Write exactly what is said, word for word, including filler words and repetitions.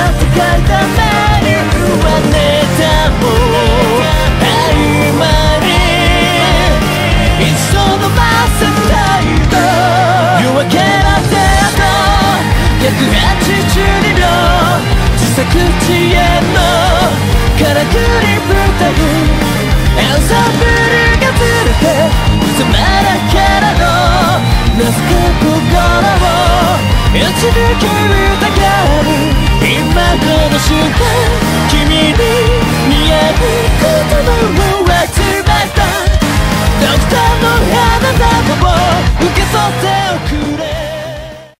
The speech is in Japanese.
世界ために不安ネタも曖昧に一生伸ばせたいと夜明けの手とひゃくはちじゅうにびょう自作自演のからくり舞台エンサンブルがずれていつまだからのなぜか心を打ち抜き疑う今この瞬間君に見える言葉を集めたドクターの花束を受け取って